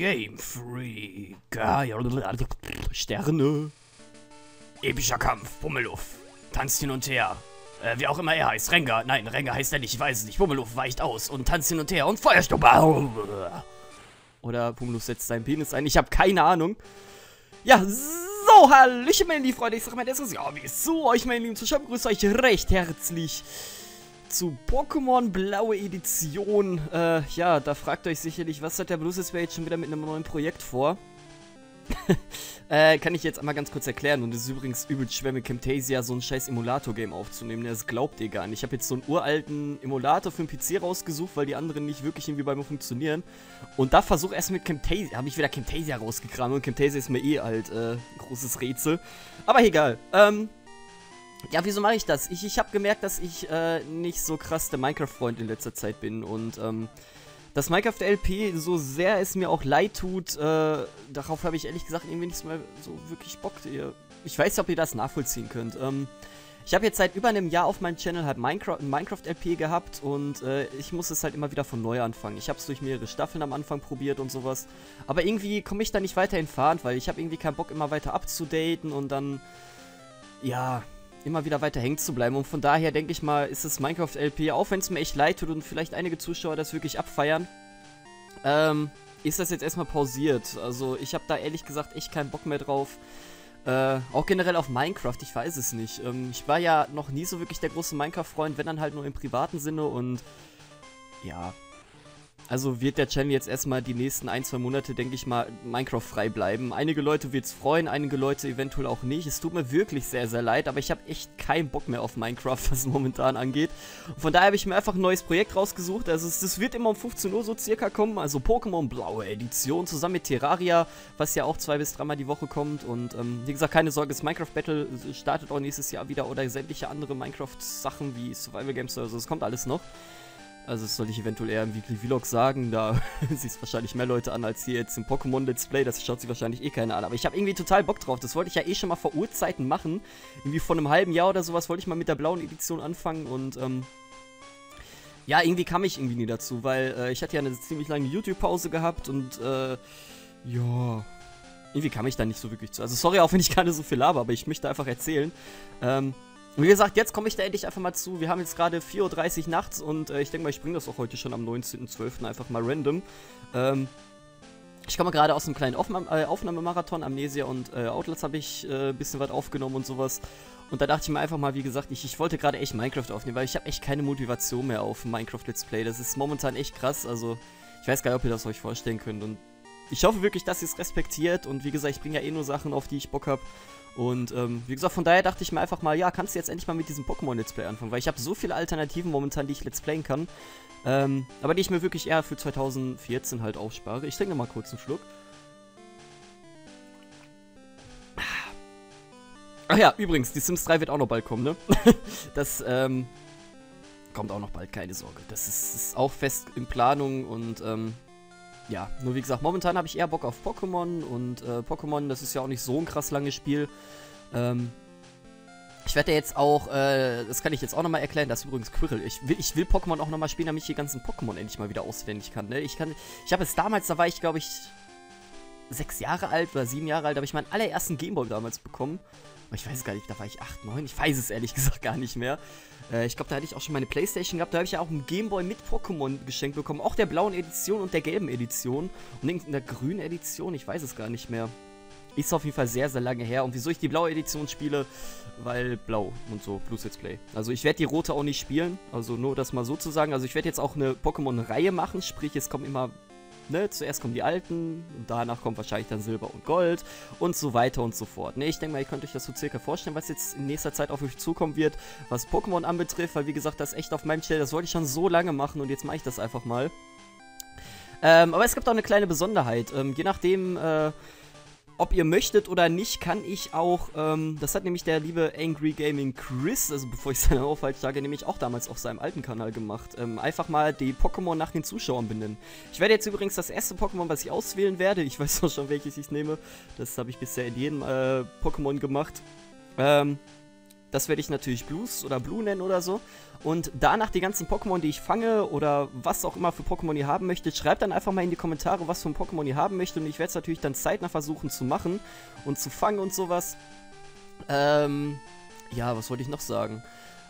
Game Freak. Sterne. Epischer Kampf. Pummeluff. Tanzt hin und her. Wie auch immer er heißt. Rengar. Nein, Rengar heißt er nicht. Ich weiß es nicht. Pummeluff weicht aus und tanzt hin und her und Feuersturm. Oder Pummeluff setzt seinen Penis ein. Ich habe keine Ahnung. Ja, so, hallöchen, meine lieben Freunde. Ich sage mal, das ist ja, wie ist so euch, meine lieben Zuschauer. Begrüße euch recht herzlich zu Pokémon Blaue Edition. Ja, da fragt euch sicherlich, was hat der Blues jetzt schon wieder mit einem neuen Projekt vor? Kann ich jetzt einmal ganz kurz erklären. Und es ist übrigens übelst schwer mit Camtasia so ein scheiß Emulator-Game aufzunehmen. Das glaubt ihr gar nicht. Ich habe jetzt so einen uralten Emulator für den PC rausgesucht, weil die anderen nicht wirklich irgendwie bei mir funktionieren. Und da versuche erst mit Camtasia, habe ich wieder Camtasia rausgekramt. Und Camtasia ist mir eh halt ein großes Rätsel. Aber egal. Ja, wieso mache ich das? Ich habe gemerkt, dass ich nicht so krass der Minecraft-Freund in letzter Zeit bin. Und das Minecraft-LP, so sehr es mir auch leid tut, darauf habe ich ehrlich gesagt irgendwie nicht mehr so wirklich Bock. Ich weiß nicht, ob ihr das nachvollziehen könnt. Ich habe jetzt seit über einem Jahr auf meinem Channel halt ein Minecraft-LP gehabt und ich muss es halt immer wieder von neu anfangen. Ich habe es durch mehrere Staffeln am Anfang probiert und sowas. Aber irgendwie komme ich da nicht weiter entfernt, weil ich habe irgendwie keinen Bock, immer weiter abzudaten und dann, ja, immer wieder weiter hängen zu bleiben. Und von daher denke ich mal, ist das Minecraft-LP, auch wenn es mir echt leid tut und vielleicht einige Zuschauer das wirklich abfeiern, ist das jetzt erstmal pausiert. Also ich habe da ehrlich gesagt echt keinen Bock mehr drauf. Auch generell auf Minecraft, ich weiß es nicht. Ich war ja noch nie so wirklich der große Minecraft-Freund, wenn dann halt nur im privaten Sinne und ja. Also wird der Channel jetzt erstmal die nächsten 1-2 Monate, denke ich mal, Minecraft frei bleiben. Einige Leute wird es freuen, einige Leute eventuell auch nicht. Es tut mir wirklich sehr, sehr leid, aber ich habe echt keinen Bock mehr auf Minecraft, was es momentan angeht. Und von daher habe ich mir einfach ein neues Projekt rausgesucht. Also das wird immer um 15 Uhr so circa kommen. Also Pokémon Blaue Edition zusammen mit Terraria, was ja auch 2 bis 3 Mal die Woche kommt. Und wie gesagt, keine Sorge, das Minecraft Battle startet auch nächstes Jahr wieder oder sämtliche andere Minecraft-Sachen wie Survival Games oder so. Das kommt alles noch. Also das sollte ich eventuell eher im Weekly Vlog sagen, da sieht es wahrscheinlich mehr Leute an als hier jetzt im Pokémon Let's Play, das schaut sich wahrscheinlich eh keiner an. Aber ich habe irgendwie total Bock drauf, das wollte ich ja eh schon mal vor Urzeiten machen. Irgendwie vor einem halben Jahr oder sowas wollte ich mal mit der blauen Edition anfangen und ja, irgendwie kam ich irgendwie nie dazu, weil ich hatte ja eine ziemlich lange YouTube-Pause gehabt und ja, irgendwie kam ich da nicht so wirklich zu. Also sorry auch, wenn ich keine so viel laber, aber ich möchte einfach erzählen. Wie gesagt, jetzt komme ich da endlich einfach mal zu. Wir haben jetzt gerade 4:30 Uhr nachts und ich denke mal, ich bringe das auch heute schon am 19.12. einfach mal random. Ich komme gerade aus einem kleinen Aufnahmemarathon. Amnesia und Outlast habe ich ein bisschen was aufgenommen und sowas. Und da dachte ich mir einfach mal, wie gesagt, ich wollte gerade echt Minecraft aufnehmen, weil ich habe echt keine Motivation mehr auf Minecraft Let's Play. Das ist momentan echt krass, also ich weiß gar nicht, ob ihr das euch vorstellen könnt. Und ich hoffe wirklich, dass ihr es respektiert und wie gesagt, ich bringe ja eh nur Sachen, auf die ich Bock habe. Und wie gesagt, von daher dachte ich mir einfach mal, ja, kannst du jetzt endlich mal mit diesem Pokémon Let's Play anfangen, weil ich habe so viele Alternativen momentan, die ich Let's Playen kann, aber die ich mir wirklich eher für 2014 halt aufspare. Ich trinke mal kurz einen Schluck. Ach ja, übrigens, die Sims 3 wird auch noch bald kommen, ne? Das kommt auch noch bald, keine Sorge. Das ist auch fest in Planung und ja, nur wie gesagt, momentan habe ich eher Bock auf Pokémon und Pokémon, das ist ja auch nicht so ein krass langes Spiel. Ich werde ja jetzt auch, das kann ich jetzt auch nochmal erklären, das ist übrigens Quirrell. Ich will Pokémon auch nochmal spielen, damit ich die ganzen Pokémon endlich mal wieder auswendig kann, ne? Ich habe es damals, da war ich glaube ich 6 Jahre alt oder 7 Jahre alt, da habe ich meinen allerersten Gameboy damals bekommen. Aber ich weiß es gar nicht, da war ich 8, 9, ich weiß es ehrlich gesagt gar nicht mehr. Ich glaube, da hatte ich auch schon meine Playstation gehabt, da habe ich ja auch einen Gameboy mit Pokémon geschenkt bekommen, auch der blauen Edition und der gelben Edition. Und in der grünen Edition, ich weiß es gar nicht mehr. Ist auf jeden Fall sehr, sehr lange her. Und wieso ich die blaue Edition spiele? Weil blau und so, Blues Let's Play. Also ich werde die rote auch nicht spielen, also nur das mal so zu sagen. Also ich werde jetzt auch eine Pokémon-Reihe machen, sprich es kommen immer... Ne, zuerst kommen die alten und danach kommt wahrscheinlich dann Silber und Gold und so weiter und so fort. Ne, ich denke mal, ihr könnt euch das so circa vorstellen, was jetzt in nächster Zeit auf euch zukommen wird, was Pokémon anbetrifft, weil wie gesagt, das ist echt auf meinem Channel, das wollte ich schon so lange machen und jetzt mache ich das einfach mal. Aber es gibt auch eine kleine Besonderheit, je nachdem, ob ihr möchtet oder nicht, kann ich auch, das hat nämlich der liebe Angry Gaming Chris, also bevor ich seine Aufhalt sage, nämlich auch damals auf seinem alten Kanal gemacht. Einfach mal die Pokémon nach den Zuschauern benennen. Ich werde jetzt übrigens das erste Pokémon, was ich auswählen werde, ich weiß auch schon, welches ich nehme, das habe ich bisher in jedem Pokémon gemacht, Das werde ich natürlich Blues oder Blue nennen oder so. Und danach die ganzen Pokémon, die ich fange oder was auch immer für Pokémon ihr haben möchtet, schreibt dann einfach mal in die Kommentare, was für ein Pokémon ihr haben möchtet. Und ich werde es natürlich dann zeitnah versuchen zu machen und zu fangen und sowas. Ja, was wollte ich noch sagen?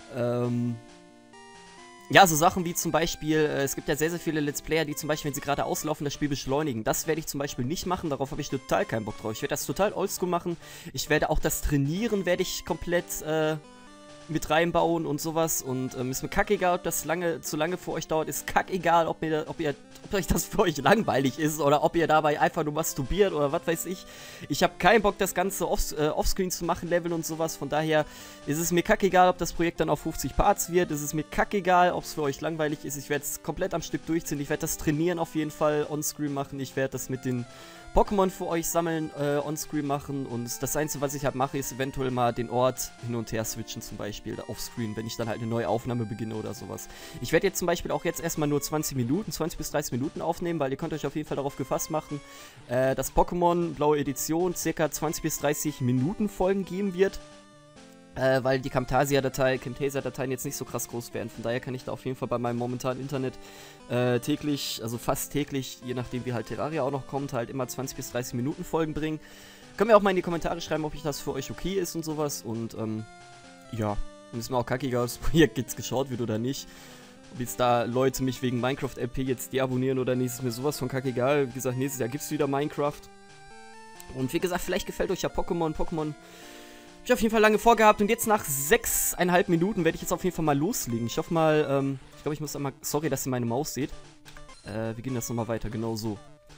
Ja, so Sachen wie zum Beispiel, es gibt ja sehr, sehr viele Let's Player, die zum Beispiel, wenn sie gerade auslaufen, das Spiel beschleunigen. Das werde ich zum Beispiel nicht machen, darauf habe ich total keinen Bock drauf. Ich werde das total oldschool machen. Ich werde auch das Trainieren, werde ich komplett mit reinbauen und sowas. Und ist mir kackegal, ob das zu lange für euch dauert. Ist kackegal, ob euch das für euch langweilig ist oder ob ihr dabei einfach nur masturbiert oder was weiß ich. Ich habe keinen Bock, das Ganze offscreen zu machen, Leveln und sowas. Von daher ist es mir kackegal, ob das Projekt dann auf 50 Parts wird. Es ist mir kackegal, ob es für euch langweilig ist. Ich werde es komplett am Stück durchziehen. Ich werde das Trainieren auf jeden Fall onscreen machen. Ich werde das mit den Pokémon für euch sammeln, onscreen machen. Und das Einzige, was ich halt mache, ist eventuell mal den Ort hin und her switchen, zum Beispiel offscreen, wenn ich dann halt eine neue Aufnahme beginne oder sowas. Ich werde jetzt zum Beispiel auch jetzt erstmal nur 20 bis 30 Minuten aufnehmen, weil ihr könnt euch auf jeden Fall darauf gefasst machen, dass Pokémon Blaue Edition circa 20 bis 30 Minuten Folgen geben wird. Weil die Camtasia-Dateien jetzt nicht so krass groß werden. Von daher kann ich da auf jeden Fall bei meinem momentanen Internet täglich, also fast täglich, je nachdem wie halt Terraria auch noch kommt, halt immer 20 bis 30 Minuten Folgen bringen. Könnt ihr auch mal in die Kommentare schreiben, ob das für euch okay ist und sowas. Und ja, und ist mir auch kackegal, ob das Projekt jetzt geschaut wird oder nicht. Ob jetzt da Leute mich wegen Minecraft-LP jetzt deabonnieren oder nicht, ist mir sowas von kackegal. Wie gesagt, nächstes Jahr gibt es wieder Minecraft. Und wie gesagt, vielleicht gefällt euch ja Pokémon. Pokémon habe ich auf jeden Fall lange vorgehabt und jetzt nach 6,5 Minuten werde ich jetzt auf jeden Fall mal loslegen. Ich hoffe mal, ich glaube, ich muss einmal, sorry, dass ihr meine Maus seht. Wir gehen das nochmal weiter, genau so.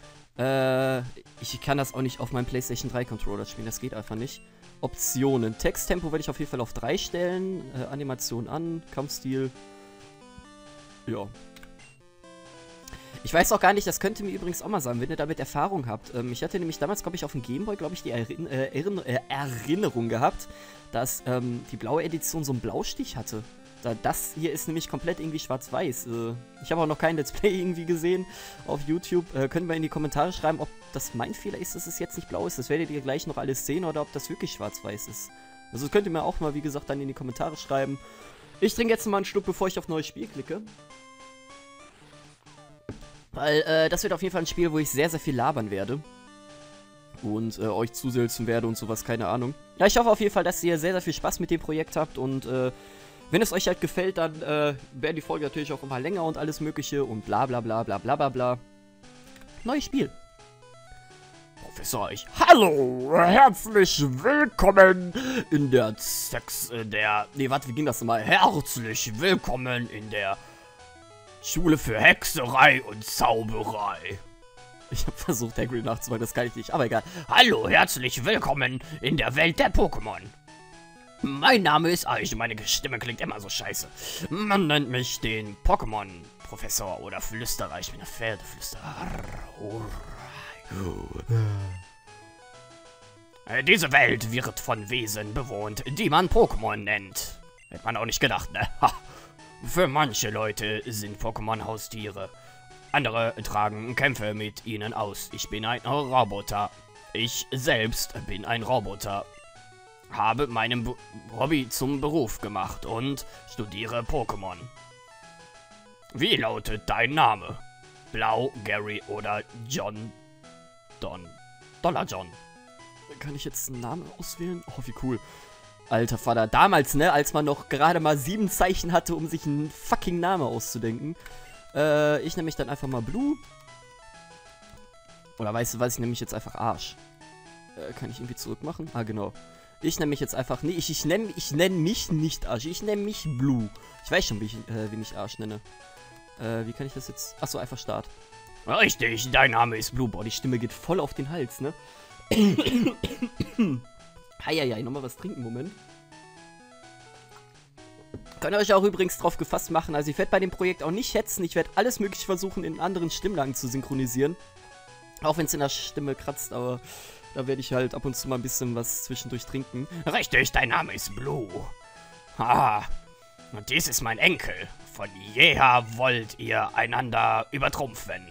Ich kann das auch nicht auf meinem PlayStation 3 Controller spielen, das geht einfach nicht. Optionen, Texttempo werde ich auf jeden Fall auf 3 stellen, Animation an, Kampfstil, ja. Ich weiß auch gar nicht, das könnte mir übrigens auch mal sagen, wenn ihr damit Erfahrung habt. Ich hatte nämlich damals, glaube ich, auf dem Gameboy, glaube ich, die Erinnerung gehabt, dass die blaue Edition so einen Blaustich hatte. Das hier ist nämlich komplett irgendwie schwarz-weiß. Ich habe auch noch kein Let's Play irgendwie gesehen auf YouTube. Könnt ihr in die Kommentare schreiben, ob das mein Fehler ist, dass es jetzt nicht blau ist. Das werdet ihr gleich noch alles sehen oder ob das wirklich schwarz-weiß ist. Also das könnt ihr mir auch mal, wie gesagt, dann in die Kommentare schreiben. Ich trinke jetzt mal einen Schluck, bevor ich auf neues Spiel klicke. Weil, das wird auf jeden Fall ein Spiel, wo ich sehr, sehr viel labern werde. Und euch zuselzen werde und sowas, keine Ahnung. Ja, ich hoffe auf jeden Fall, dass ihr sehr, sehr viel Spaß mit dem Projekt habt. Und wenn es euch halt gefällt, dann werden die Folgen natürlich auch immer länger und alles mögliche. Und bla bla bla bla bla bla bla. Neues Spiel. Professor, hallo, herzlich willkommen in der nee, warte, wie ging das nochmal? Herzlich willkommen in der Schule für Hexerei und Zauberei. Ich habe versucht, Hagrid nachzumachen, das kann ich nicht, aber egal. Hallo, herzlich willkommen in der Welt der Pokémon. Mein Name ist Aich, meine Stimme klingt immer so scheiße. Man nennt mich den Pokémon-Professor oder Flüsterer. Ich bin der Pferdeflüsterer. Diese Welt wird von Wesen bewohnt, die man Pokémon nennt. Hätte man auch nicht gedacht, ne? Ha. Für manche Leute sind Pokémon Haustiere. Andere tragen Kämpfe mit ihnen aus. Ich bin ein Roboter. Ich selbst bin ein Roboter. Habe meinen Hobby zum Beruf gemacht und studiere Pokémon. Wie lautet dein Name? Blau, Gary oder John? Dollar John. Kann ich jetzt einen Namen auswählen? Oh, wie cool. Alter Vater, damals, ne, als man noch gerade mal 7 Zeichen hatte, um sich einen fucking Namen auszudenken. Ich nenne mich dann einfach mal Blue. Oder weißt du was, ich nenne mich jetzt einfach Arsch. Kann ich irgendwie zurückmachen? Ah, genau. Ich nenne mich jetzt einfach, nee, ich nenne mich nicht Arsch, ich nenne mich Blue. Ich weiß schon, wen ich Arsch nenne. Wie kann ich das jetzt? Achso, einfach Start. Richtig, dein Name ist Blue. Boah, die Stimme geht voll auf den Hals, ne? Heieiei, nochmal was trinken, Moment. Könnt ihr euch auch übrigens drauf gefasst machen, also ich werde bei dem Projekt auch nicht hetzen, ich werde alles mögliche versuchen, in anderen Stimmlagen zu synchronisieren. Auch wenn es in der Stimme kratzt, aber da werde ich halt ab und zu mal ein bisschen was zwischendurch trinken. Richtig, dein Name ist Blue. Ah, und dies ist mein Enkel. Von jeher wollt ihr einander übertrumpfen.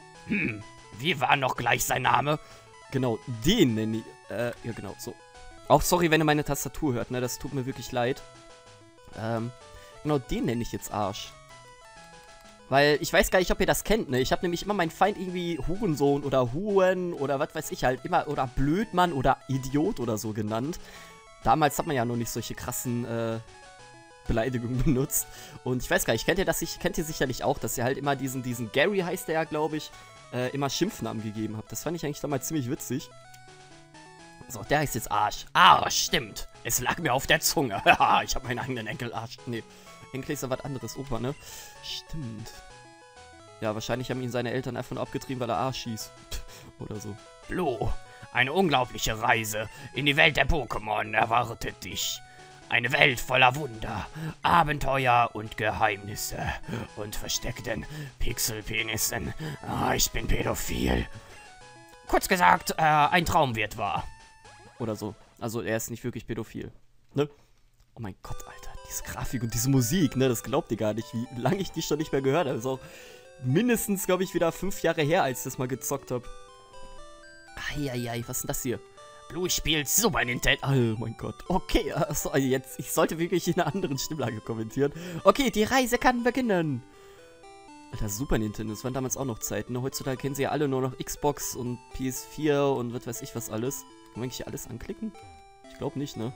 Wie war noch gleich sein Name? Genau, den nenne ich, ja genau, so. Auch sorry, wenn ihr meine Tastatur hört, ne? Das tut mir wirklich leid. Genau, den nenne ich jetzt Arsch. Weil ich weiß gar nicht, ob ihr das kennt, ne? Ich habe nämlich immer meinen Feind irgendwie Hurensohn oder Huren oder was weiß ich halt immer oder Blödmann oder Idiot oder so genannt. Damals hat man ja noch nicht solche krassen Beleidigungen benutzt. Und ich weiß gar nicht, kennt ihr sicherlich auch, dass ihr halt immer diesen Gary heißt der ja, glaube ich, immer Schimpfnamen gegeben habt. Das fand ich eigentlich damals ziemlich witzig. So, der heißt jetzt Arsch. Arsch, stimmt. Es lag mir auf der Zunge. Ich habe meinen eigenen Enkel Arsch. Nee, Enkel ist ja was anderes, Opa, ne? Stimmt. Ja, wahrscheinlich haben ihn seine Eltern einfach nur abgetrieben, weil er Arsch hieß. Oder so. Blue, eine unglaubliche Reise in die Welt der Pokémon erwartet dich. Eine Welt voller Wunder, Abenteuer und Geheimnisse und versteckten Pixelpenissen. Ich bin pädophil. Kurz gesagt, ein Traum wird wahr. Oder so. Also er ist nicht wirklich pädophil. Ne? Oh mein Gott, Alter. Diese Grafik und diese Musik, ne? Das glaubt ihr gar nicht, wie lange ich die schon nicht mehr gehört habe. Das ist auch mindestens, glaube ich, wieder 5 Jahre her, als ich das mal gezockt habe. Eieiei, was ist denn das hier? Blue spielt Super Nintendo. Oh mein Gott. Okay, also jetzt, ich sollte wirklich in einer anderen Stimmlage kommentieren. Okay, die Reise kann beginnen. Alter, Super Nintendo, das waren damals auch noch Zeiten. Ne? Heutzutage kennen sie ja alle nur noch Xbox und PS4 und was weiß ich was alles. Kann man eigentlich hier alles anklicken? Ich glaube nicht, ne?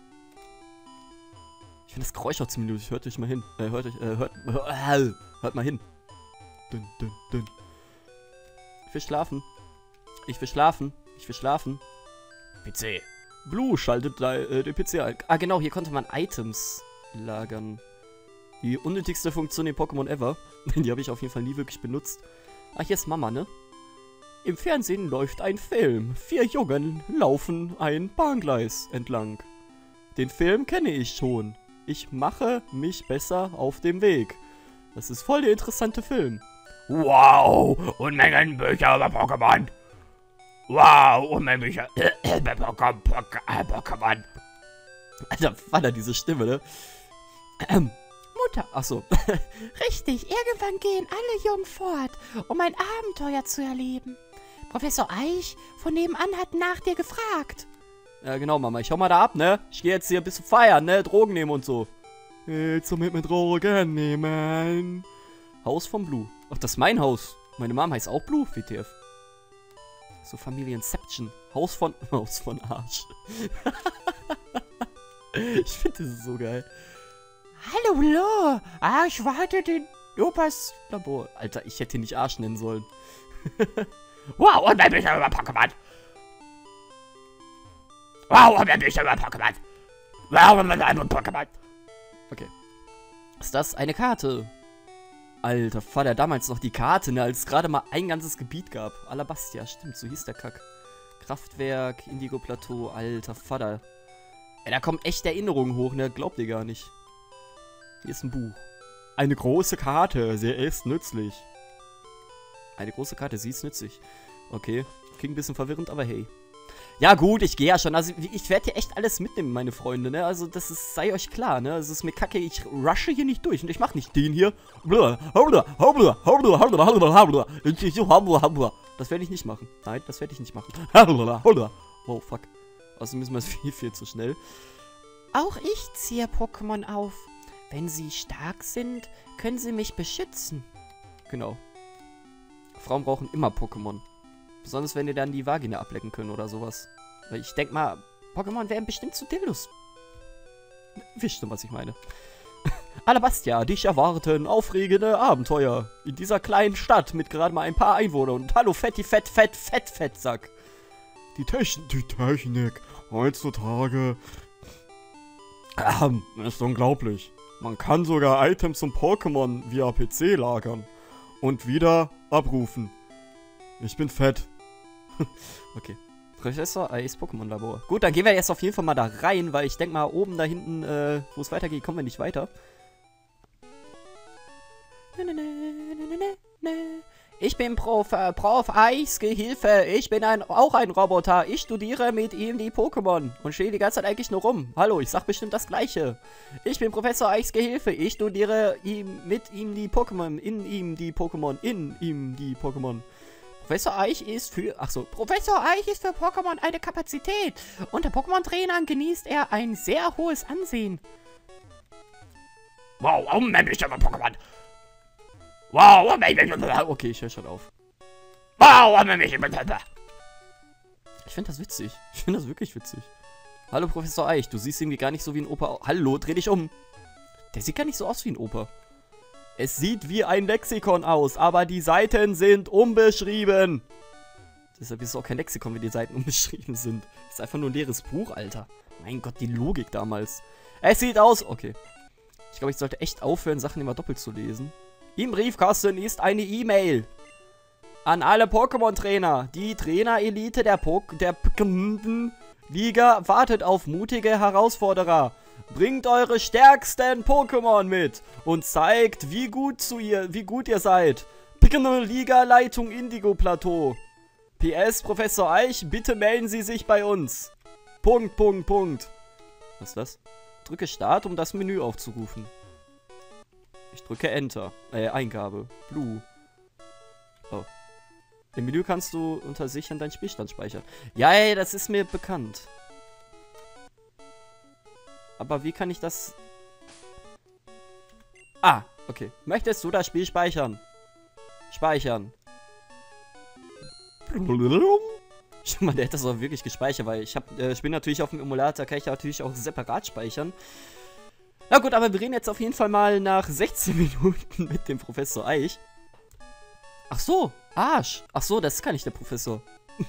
Ich finde das Geräusch auch ziemlich lustig. Hört euch mal hin. Hört mal hin. Dün, dün, dün. Ich will schlafen. Ich will schlafen. Ich will schlafen. PC. Blue schaltet den PC ein. Ah, genau, hier konnte man Items lagern. Die unnötigste Funktion in Pokémon ever. Die habe ich auf jeden Fall nie wirklich benutzt. Ah, hier ist Mama, ne? Im Fernsehen läuft ein Film. 4 Jungen laufen ein Bahngleis entlang. Den Film kenne ich schon. Ich mache mich besser auf dem Weg. Das ist voll der interessante Film. Wow, Unmengen Bücher über Pokémon. Wow, Unmengen Bücher über Pokémon. Alter, Vater, diese Stimme, ne? Mutter, achso. Richtig, irgendwann gehen alle Jungen fort, um ein Abenteuer zu erleben. Professor Eich von nebenan hat nach dir gefragt. Ja, genau, Mama. Ich hau mal da ab, ne? Ich gehe jetzt hier ein bisschen feiern, ne? Drogen nehmen und so. Willst du mit mir Drogen nehmen? Haus von Blue. Ach, das ist mein Haus. Meine Mom heißt auch Blue, WTF. So Familienception. Haus von Arsch. Ich finde das so geil. Hallo, Blue. Arsch wartet in Opas Labor. Alter, ich hätte ihn nicht Arsch nennen sollen. Wow, und ein Bücher über Pokémon. Wow, und ein Bücher über Pokémon. Wow, und ein Pokémon. Okay. Ist das eine Karte? Alter Vater, damals noch die Karte, ne, als es gerade mal ein ganzes Gebiet gab. Alabastia, stimmt, so hieß der Kack. Kraftwerk, Indigo-Plateau, alter Vater. Ey, da kommen echt Erinnerungen hoch, ne, glaubt ihr gar nicht. Hier ist ein Buch. Eine große Karte, sie ist nützlich. Eine große Karte, sie ist nützlich. Okay, klingt ein bisschen verwirrend, aber hey. Ja gut, ich gehe ja schon. Also ich werde hier echt alles mitnehmen, meine Freunde, ne? Also das ist, sei euch klar, ne? Also es ist mir kacke, ich rushe hier nicht durch. Und ich mache nicht den hier. Das werde ich nicht machen. Nein, das werde ich nicht machen. Oh, fuck. Also müssen wir es viel zu schnell. Auch ich ziehe Pokémon auf. Wenn sie stark sind, können sie mich beschützen. Genau. Frauen brauchen immer Pokémon. Besonders wenn die dann die Vagina ablecken können oder sowas. Weil ich denke mal, Pokémon wären bestimmt zu Dildos. Wisst ihr, was ich meine? Alabastia, dich erwarten aufregende Abenteuer. In dieser kleinen Stadt mit gerade mal ein paar Einwohnern. Und hallo, Fettsack. Die Technik heutzutage ist unglaublich. Man kann sogar Items und Pokémon via PC lagern. Und wieder abrufen. Ich bin fett. Okay. Professor Eis Pokémon Labor. Gut, dann gehen wir jetzt auf jeden Fall mal da rein, weil ich denke mal, oben da hinten, wo es weitergeht, kommen wir nicht weiter. Ich bin Prof Eis Gehilfe. Ich bin auch ein Roboter. Ich studiere mit ihm die Pokémon und stehe die ganze Zeit eigentlich nur rum. Hallo, ich sag bestimmt das Gleiche. Ich bin Professor Eichs Gehilfe. Ich studiere mit ihm die Pokémon. In ihm die Pokémon. Professor Eich ist für... Achso. Professor Eich ist für Pokémon eine Kapazität. Unter Pokémon-Trainern genießt er ein sehr hohes Ansehen. Wow, nämlich Pokémon. Wow, okay, ich höre schon auf. wow, nämlich. Ich finde das witzig. Ich finde das wirklich witzig. Hallo, Professor Eich. Du siehst irgendwie gar nicht so wie ein Opa. Hallo, dreh dich um. Der sieht gar nicht so aus wie ein Opa. Es sieht wie ein Lexikon aus, aber die Seiten sind unbeschrieben. Deshalb ist es auch kein Lexikon, wenn die Seiten unbeschrieben sind. Das ist einfach nur ein leeres Buch, Alter. Mein Gott, die Logik damals. Es sieht aus... Okay. Ich glaube, ich sollte echt aufhören, Sachen immer doppelt zu lesen. Im Briefkasten ist eine E-Mail. An alle Pokémon-Trainer. Die Trainer-Elite der Liga wartet auf mutige Herausforderer. Bringt eure stärksten Pokémon mit und zeigt, wie gut ihr seid. Liga-Leitung Indigo Plateau. PS, Professor Eich, bitte melden Sie sich bei uns. Punkt. Was ist das? Drücke Start, um das Menü aufzurufen. Ich drücke Enter. Eingabe. Blue. Oh. Im Menü kannst du unter Sichern deinen Spielstand speichern. Ja, das ist mir bekannt. Aber wie kann ich das... Ah, okay. Möchtest du das Spiel speichern? Speichern. Mal, der hat das auch wirklich gespeichert, weil ich bin natürlich auf dem Emulator, kann ich natürlich auch separat speichern. Na gut, aber wir reden jetzt auf jeden Fall mal nach 16 Minuten mit dem Professor Eich. Ach so, Arsch. Ach so, das kann nicht der Professor.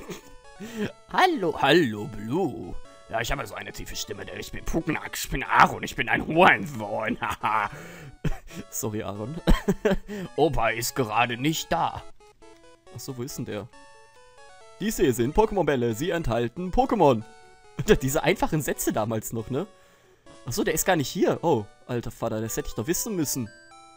Hallo, Blue. Ja, ich habe so eine tiefe Stimme, denn ich bin Pugnack, ich bin Aaron, ich bin ein Hurensohn. Sorry, Aaron. Opa ist gerade nicht da. Ach so, wo ist denn der? Dies hier sind Pokémon-Bälle, sie enthalten Pokémon. Diese einfachen Sätze damals noch, ne? Ach so, der ist gar nicht hier. Oh, alter Vater, das hätte ich doch wissen müssen.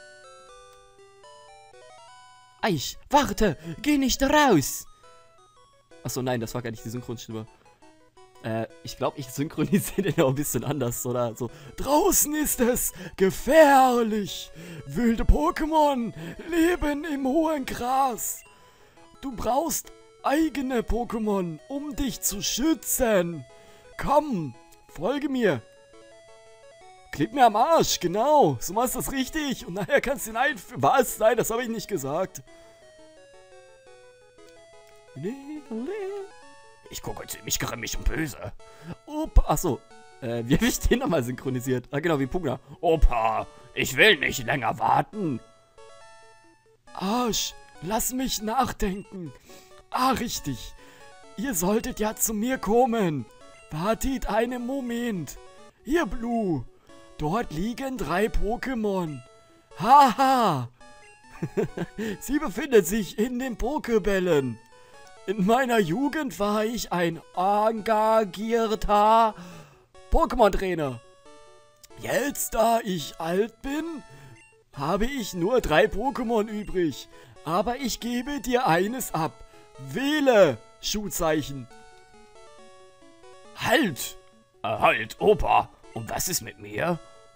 Eich, warte, geh nicht raus. Ach so, nein, das war gar nicht die Synchronstimme. Ich glaube, ich synchronisiere den auch ein bisschen anders, oder so. Draußen ist es gefährlich. Wilde Pokémon leben im hohen Gras. Du brauchst eigene Pokémon, um dich zu schützen. Komm, folge mir. Klick mir am Arsch, genau. So machst du das richtig. Und nachher kannst du ihn einführen. Was? Nein, das habe ich nicht gesagt. Ich gucke ziemlich grimmig und böse. Opa, achso. Wie habe ich den nochmal synchronisiert? Ah, genau, wie Pugna. Opa, ich will nicht länger warten. Arsch, lass mich nachdenken. Ah, richtig. Ihr solltet ja zu mir kommen. Wartet einen Moment. Hier, Blue. Dort liegen 3 Pokémon. Haha. Sie befindet sich in den Pokébällen. In meiner Jugend war ich ein engagierter Pokémon-Trainer. Jetzt, da ich alt bin, habe ich nur 3 Pokémon übrig. Aber ich gebe dir eines ab. Wähle, Schuhzeichen. Halt! Halt, Opa. Und was ist mit mir?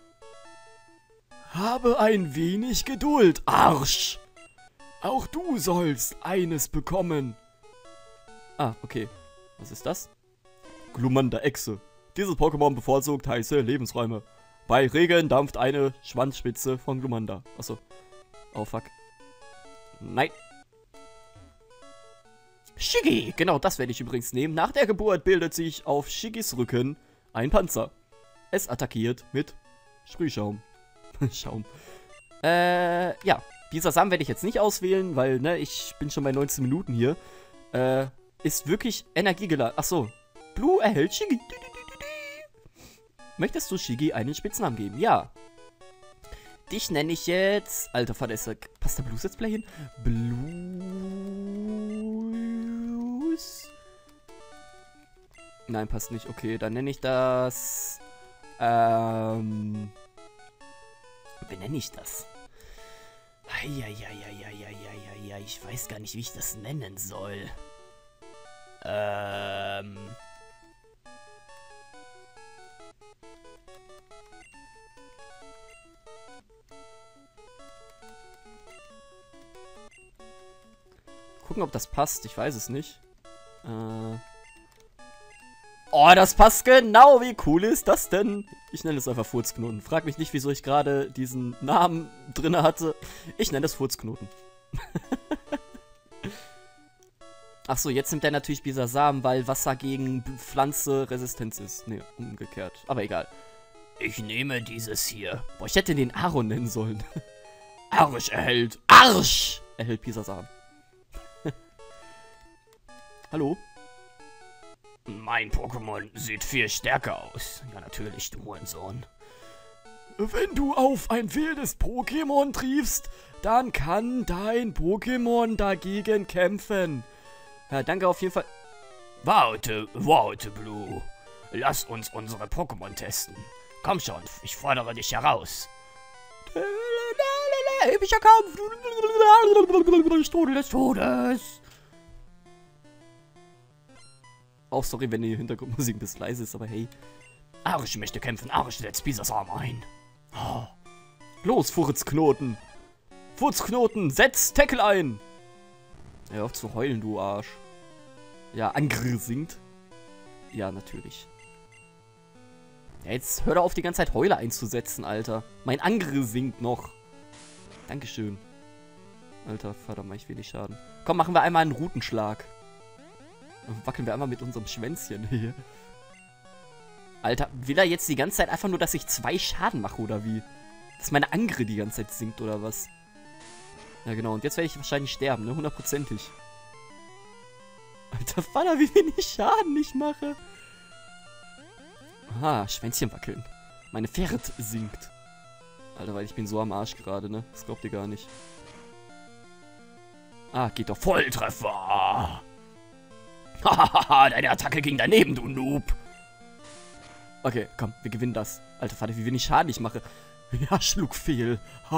Habe ein wenig Geduld, Arsch. Auch du sollst eines bekommen. Ah, okay. Was ist das? Glumanda-Echse. Dieses Pokémon bevorzugt heiße Lebensräume. Bei Regen dampft eine Schwanzspitze von Glumanda. Achso. Oh, fuck. Nein. Shiggy! Genau, das werde ich übrigens nehmen. Nach der Geburt bildet sich auf Shiggys Rücken ein Panzer. Es attackiert mit Sprühschaum. Schaum. Ja. Dieser Samen werde ich jetzt nicht auswählen, weil, ne, ich bin schon bei 19 Minuten hier. Ist wirklich energiegeladen. Achso. Blue erhält Shiggy. Möchtest du Shiggy einen Spitznamen geben? Ja. Dich nenne ich jetzt... Alter Vater, passt der Blues Let's Play hin? Blues? Nein, passt nicht. Okay, dann nenne ich das... Wie nenne ich das? Ich weiß gar nicht, wie ich das nennen soll. gucken, ob das passt. Ich weiß es nicht. Oh, das passt genau. Wie cool ist das denn? Ich nenne es einfach Furzknoten. Frag mich nicht, wieso ich gerade diesen Namen drin hatte. Ich nenne es Furzknoten. Achso, jetzt nimmt er natürlich Bisasam, weil Wasser gegen Pflanze Resistenz ist. Ne, umgekehrt. Aber egal. Ich nehme dieses hier. Boah, ich hätte den Aaron nennen sollen. Arsch erhält. Arsch! Erhält Bisasam. Hallo? Mein Pokémon sieht viel stärker aus. Ja, natürlich, du Hurensohn. Wenn du auf ein wildes Pokémon triffst, dann kann dein Pokémon dagegen kämpfen. Ja, danke auf jeden Fall. Warte, Blue. Lass uns unsere Pokémon testen. Komm schon, ich fordere dich heraus. Epischer Kampf. Strudel des Todes. Auch sorry, wenn die Hintergrundmusik ein bisschen leise ist, aber hey. Arsch möchte kämpfen, Arsch setzt Bisasam ein. Oh. Los, Furzknoten. Furzknoten, setz Tackle ein. Hör auf zu heulen, du Arsch. Ja, Angriff sinkt. Ja, natürlich. Ja, jetzt hör doch auf, die ganze Zeit Heule einzusetzen, Alter. Mein Angriff sinkt noch. Dankeschön. Alter, Vater, mach ich wenig Schaden. Komm, machen wir einmal einen Rutenschlag. Dann wackeln wir einmal mit unserem Schwänzchen hier. Alter, will er jetzt die ganze Zeit einfach nur, dass ich 2 Schaden mache, oder wie? Dass meine Angriff die ganze Zeit sinkt, oder was? Ja, genau. Und jetzt werde ich wahrscheinlich sterben, ne? 100%ig. Alter, Vater, wie wenig Schaden ich mache. Aha, Schwänzchen wackeln. Meine Pferd sinkt. Alter, weil ich bin so am Arsch gerade, ne? Das glaubt ihr gar nicht. Ah, geht doch. Volltreffer! Hahaha, deine Attacke ging daneben, du Noob. Okay, komm, wir gewinnen das. Alter, Vater, wie wenig Schaden ich mache. Ja, schlug fehl.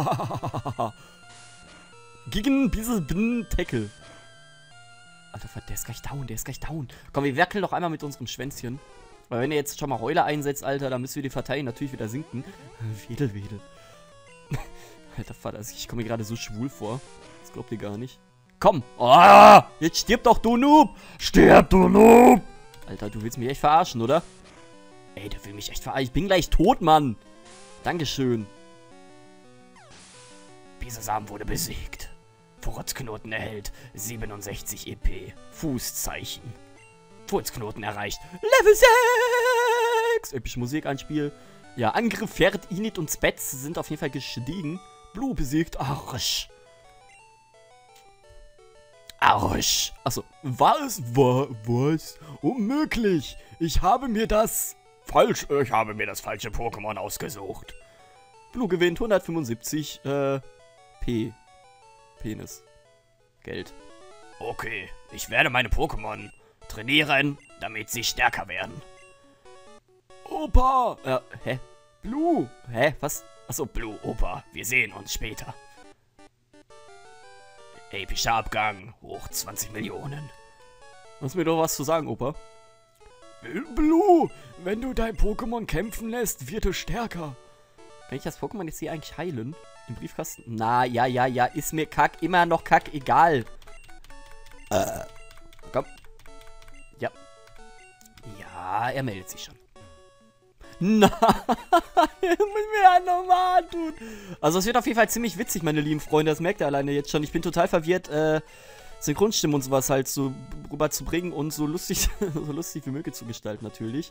Gegen dieses Tackle. Alter, Vater, der ist gleich down, der ist gleich down. Komm, wir wackeln doch einmal mit unserem Schwänzchen. Weil wenn er jetzt schon mal Heuler einsetzt, Alter, dann müssen wir die verteilen natürlich wieder sinken. Wedel, Wedel. Alter, Vater, ich komme mir gerade so schwul vor. Das glaubt ihr gar nicht. Komm. Oh, jetzt stirb doch, du Noob. Stirb, du Noob. Alter, du willst mich echt verarschen, oder? Ey, der will mich echt verarschen. Ich bin gleich tot, Mann. Dankeschön. Bisasam wurde besiegt. Furzknoten erhält 67 EP. Fußzeichen. Furzknoten erreicht. Level 6. Epische Musik anspiel. Ja, Angriff, Pferd, Init und Spets sind auf jeden Fall gestiegen. Blue besiegt. Arsch. Arsch. Achso. Was? Was? Unmöglich. Ich habe mir das... Falsch. Ich habe mir das falsche Pokémon ausgesucht. Blue gewinnt 175 P. Penis. Geld. Okay. Ich werde meine Pokémon trainieren, damit sie stärker werden. Opa! Hä? Blue? Hä? Was? Achso, Blue, Opa. Wir sehen uns später. Epischer Abgang. Hoch 20 Millionen. Hast mir doch was zu sagen, Opa? Blue, wenn du dein Pokémon kämpfen lässt, wird es stärker. Kann ich das Pokémon jetzt hier eigentlich heilen? Im Briefkasten? Na, ja. Ist mir immer noch egal. Komm. Ja. Ja, er meldet sich schon. Nein, muss mir ja nochmal tun. Also es wird auf jeden Fall ziemlich witzig, meine lieben Freunde. Das merkt ihr alleine jetzt schon. Ich bin total verwirrt, Synchronstimmen und sowas halt so rüberzubringen und so lustig, so lustig wie möglich zu gestalten natürlich.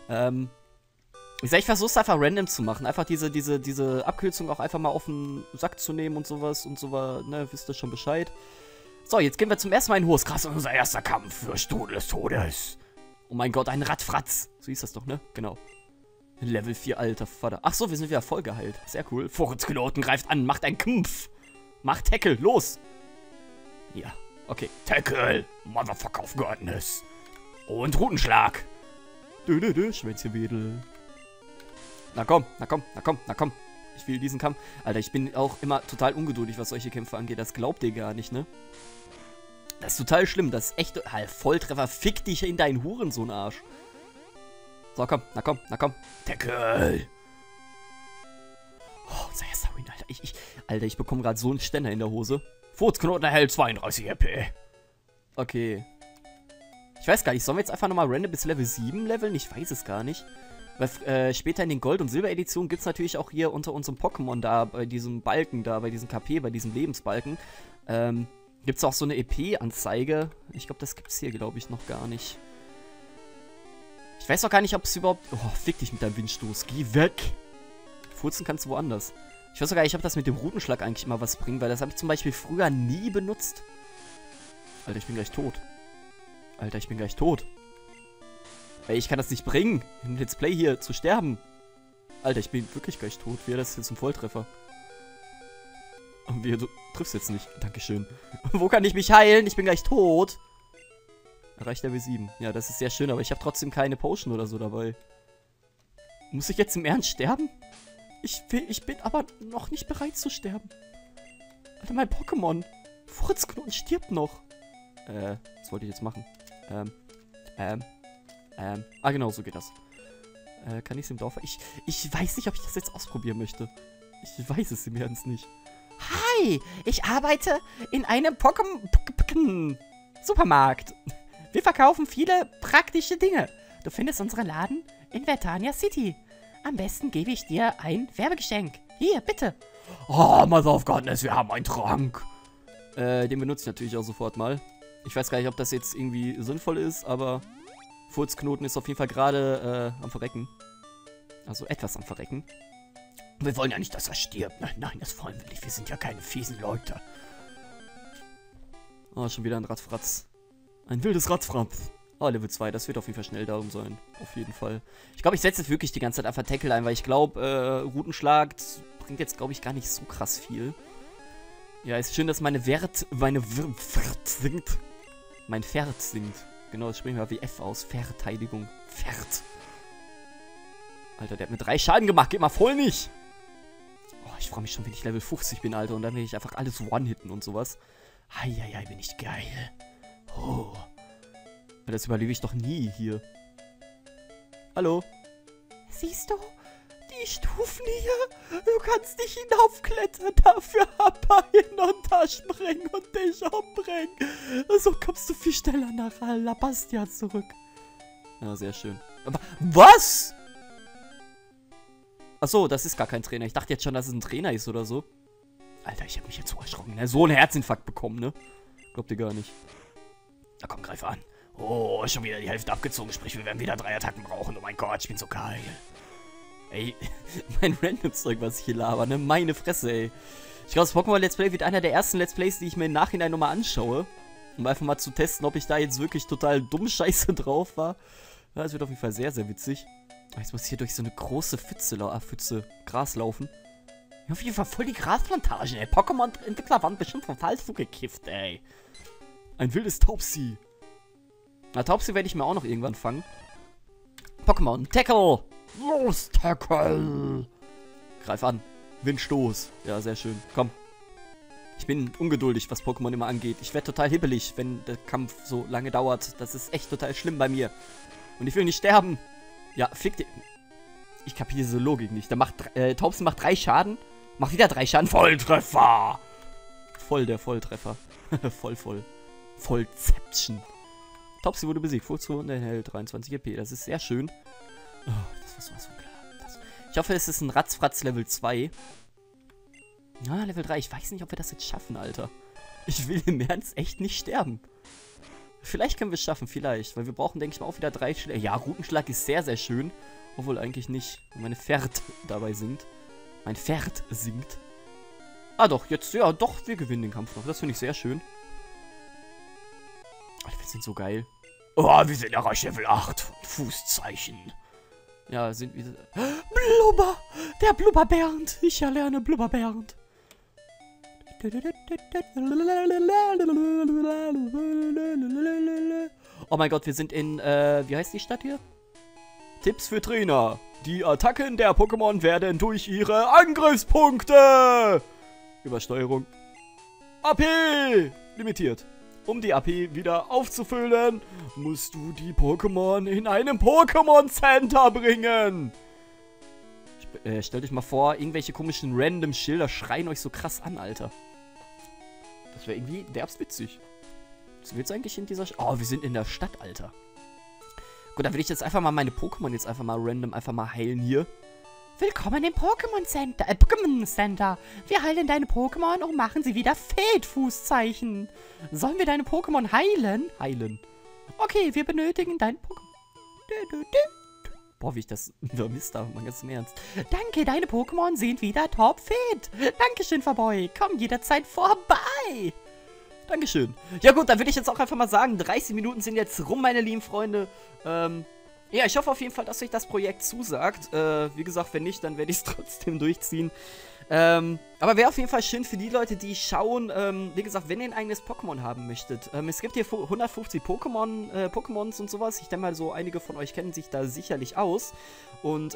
Ich versuche es einfach random zu machen. Einfach diese Abkürzung auch einfach mal auf den Sack zu nehmen und sowas, ne, wisst ihr schon Bescheid. So, jetzt gehen wir zum ersten Mal in hohes Gras. Unser erster Kampf für Strudel des Todes. Oh mein Gott, ein Radfratz. So hieß das doch, ne? Genau. Level 4, alter Vater. Ach so, wir sind wieder voll geheilt. Sehr cool. Furzknoten greift an, macht einen Kampf. Macht Tackle, los. Ja, okay. Tackle, Motherfucker of Godness. Und Rutenschlag. Schwänzchenwedel. Na komm. Ich will diesen Kampf. Alter, ich bin auch immer total ungeduldig, was solche Kämpfe angeht. Das glaubt ihr gar nicht, ne? Das ist total schlimm. Das ist echt... Halt, Volltreffer. Fick dich in deinen Hurensohn-Arsch. So, komm. Na komm. Tackle. Oh, unser erster Win, Alter. Alter, ich bekomme gerade so einen Ständer in der Hose. Furzknoten erhält 32 EP. Okay. Ich weiß gar nicht, sollen wir jetzt einfach nochmal random bis Level 7 leveln? Ich weiß es gar nicht. Weil später in den Gold- und Silber-Editionen gibt es natürlich auch hier unter unserem Pokémon da, bei diesem Balken da, bei diesem KP, bei diesem Lebensbalken, gibt es auch so eine EP-Anzeige. Ich glaube, das gibt es hier, glaube ich, noch gar nicht. Ich weiß auch gar nicht, ob es überhaupt... Oh, fick dich mit deinem Windstoß. Geh weg! Furzen kannst du woanders. Ich weiß auch gar nicht, ob das mit dem Rutenschlag eigentlich mal was bringt, weil das habe ich zum Beispiel früher nie benutzt. Alter, ich bin gleich tot. Alter, ich bin gleich tot. Ey, ich kann das nicht bringen, im Let's Play hier zu sterben. Alter, ich bin wirklich gleich tot. Wäre das jetzt ein Volltreffer? Und du triffst jetzt nicht. Dankeschön. Wo kann ich mich heilen? Ich bin gleich tot. Erreicht Level 7. Ja, das ist sehr schön, aber ich habe trotzdem keine Potion oder so dabei. Muss ich jetzt im Ernst sterben? Ich bin aber noch nicht bereit zu sterben. Alter, mein Pokémon. Furzknoten stirbt noch. Was wollte ich jetzt machen? Ah, genau, so geht das. Kann ich es im Dorf... Ich weiß nicht, ob ich das jetzt ausprobieren möchte. Ich weiß es im Ernst nicht. Hi, ich arbeite in einem Supermarkt. Wir verkaufen viele praktische Dinge. Du findest unseren Laden in Vertania City. Am besten gebe ich dir ein Werbegeschenk. Hier, bitte. Oh, Mother of Godness, wir haben einen Trank. Den benutze ich natürlich auch sofort mal. Ich weiß gar nicht, ob das jetzt irgendwie sinnvoll ist, aber Furzknoten ist auf jeden Fall gerade am Verrecken. Also etwas am Verrecken. Wir wollen ja nicht, dass er stirbt. Nein, nein, das wollen wir nicht. Wir sind ja keine fiesen Leute. Oh, schon wieder ein Ratzfratz. Ein wildes Ratzfratz. Oh, Level 2, das wird auf jeden Fall schnell darum sein. Auf jeden Fall. Ich glaube, ich setze jetzt wirklich die ganze Zeit einfach Tackle ein, weil ich glaube, Rutenschlag bringt jetzt, glaube ich, gar nicht so krass viel. Ja, ist schön, dass meine Wert sinkt. Mein Pferd sinkt. Genau, das sprechen wir wie F aus. Verteidigung. Pferd. Alter, der hat mir 3 Schaden gemacht. Geht mal voll nicht. Oh, ich freue mich schon, wenn ich Level 50 bin, Alter. Und dann will ich einfach alles one-hitten und sowas. Heieiei, bin ich geil. Oh. Das überlebe ich doch nie hier. Hallo? Siehst du? Die Stufen hier? Du kannst nicht hinaufklettern. Dafür hin und da springen und dich umbringen. So kommst du viel schneller nach Alabastia zurück. Ja, sehr schön. Aber was? Achso, das ist gar kein Trainer. Ich dachte jetzt schon, dass es ein Trainer ist oder so. Alter, ich habe mich jetzt so erschrocken. Ne? So einen Herzinfarkt bekommen, ne? Glaubt ihr gar nicht. Na komm, greif an. Oh, schon wieder die Hälfte abgezogen. Sprich, wir werden wieder 3 Attacken brauchen. Oh mein Gott, ich bin so geil. Ey, mein Random-Zeug, was ich hier laber, ne? Meine Fresse, ey. Ich glaube, das Pokémon Let's Play wird einer der ersten Let's Plays, die ich mir im Nachhinein nochmal anschaue. Um einfach mal zu testen, ob ich da jetzt wirklich total dumm Scheiße drauf war. Ja, das wird auf jeden Fall sehr, sehr witzig. Jetzt muss ich hier durch so eine große Pfütze Gras laufen. Ja, auf jeden Fall voll die Grasplantagen, ey. Pokémon-Entwickler waren bestimmt total zugekifft, ey. Ein wildes Taubsi. Na, Taubsi werde ich mir auch noch irgendwann fangen. Pokémon, Tackle! Los, Tackle! Greif an. Windstoß. Ja, sehr schön. Komm. Ich bin ungeduldig, was Pokémon immer angeht. Ich werde total hibbelig, wenn der Kampf so lange dauert. Das ist echt total schlimm bei mir. Und ich will nicht sterben. Ja, fick dich. Ich kapiere diese Logik nicht. Taubsi macht 3 Schaden. Macht wieder 3 Schaden. Volltreffer! Voll der Volltreffer. voll. Vollception. Taubsi wurde besiegt. Furzknoten erhält 23 EP. Das ist sehr schön. Oh, das war sowas von klar. Ich hoffe, es ist ein Ratzfratz Level 2. Ja, Level 3. Ich weiß nicht, ob wir das jetzt schaffen, Alter. Ich will im Ernst echt nicht sterben. Vielleicht können wir es schaffen, vielleicht. Weil wir brauchen, denke ich mal, auch wieder 3 Schläge. Ja, Rutenschlag ist sehr, sehr schön. Obwohl eigentlich nicht. Meine Pferd dabei singt. Mein Pferd singt. Ah doch, jetzt, ja doch, wir gewinnen den Kampf noch. Das finde ich sehr schön. Oh, wir sind so geil. Oh, wir sind erreicht Level 8. Fußzeichen. Ja, sind wir... Blubber! Der Blubberbernd! Ich erlerne Blubberbernd. Oh mein Gott, wir sind in, wie heißt die Stadt hier? Tipps für Trainer. Die Attacken der Pokémon werden durch ihre Angriffspunkte. Übersteuerung. AP limitiert. Um die AP wieder aufzufüllen, musst du die Pokémon in einem Pokémon Center bringen. Stellt euch mal vor, irgendwelche komischen random Schilder schreien euch so krass an, Alter. Das wäre irgendwie derbst witzig. Sind wir jetzt eigentlich in dieser Oh, wir sind in der Stadt, Alter. Gut, dann will ich jetzt einfach mal meine Pokémon jetzt einfach mal random einfach mal heilen hier. Willkommen im Pokémon Center. Wir heilen deine Pokémon und machen sie wieder Feldfußzeichen. Sollen wir deine Pokémon heilen? Heilen. Okay, wir benötigen dein Pokémon. Boah, wie ich das vermisst habe, mal ganz im Ernst. Danke, deine Pokémon sind wieder topfit. Dankeschön, Faboy. Komm jederzeit vorbei. Dankeschön. Ja gut, dann würde ich jetzt auch einfach mal sagen, 30 Minuten sind jetzt rum, meine lieben Freunde. Ja, ich hoffe auf jeden Fall, dass euch das Projekt zusagt. Wie gesagt, wenn nicht, dann werde ich es trotzdem durchziehen. Aber wäre auf jeden Fall schön für die Leute, die schauen. Wie gesagt, wenn ihr ein eigenes Pokémon haben möchtet. Es gibt hier 150 Pokémons und sowas. Ich denke mal, so einige von euch kennen sich da sicherlich aus. Und,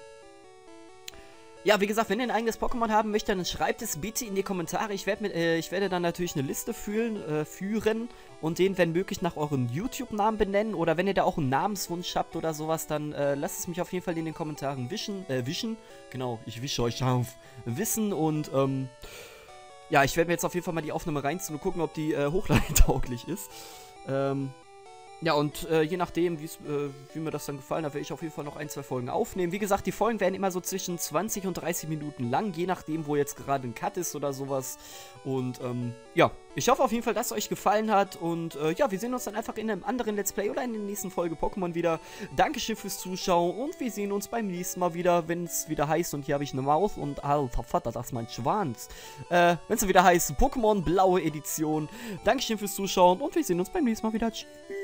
ja, wie gesagt, wenn ihr ein eigenes Pokémon haben möchtet, dann schreibt es bitte in die Kommentare. Ich werde dann natürlich eine Liste führen und den, wenn möglich, nach euren YouTube-Namen benennen. Oder wenn ihr da auch einen Namenswunsch habt oder sowas, dann lasst es mich auf jeden Fall in den Kommentaren wischen. Genau, ich wische euch auf. Wissen und, ja, ich werde mir jetzt auf jeden Fall mal die Aufnahme reinziehen und gucken, ob die hochladetauglich ist. Ja, und je nachdem, wie mir das dann gefallen hat, werde ich auf jeden Fall noch 1, 2 Folgen aufnehmen. Wie gesagt, die Folgen werden immer so zwischen 20 und 30 Minuten lang, je nachdem, wo jetzt gerade ein Cut ist oder sowas. Und, ja, ich hoffe auf jeden Fall, dass es euch gefallen hat. Und, ja, wir sehen uns dann einfach in einem anderen Let's Play oder in der nächsten Folge Pokémon wieder. Dankeschön fürs Zuschauen und wir sehen uns beim nächsten Mal wieder, wenn es wieder heißt, und hier habe ich eine Maus und, alter Vater, das ist mein Schwanz. Wenn es wieder heißt, Pokémon Blaue Edition. Dankeschön fürs Zuschauen und wir sehen uns beim nächsten Mal wieder. Tschüss.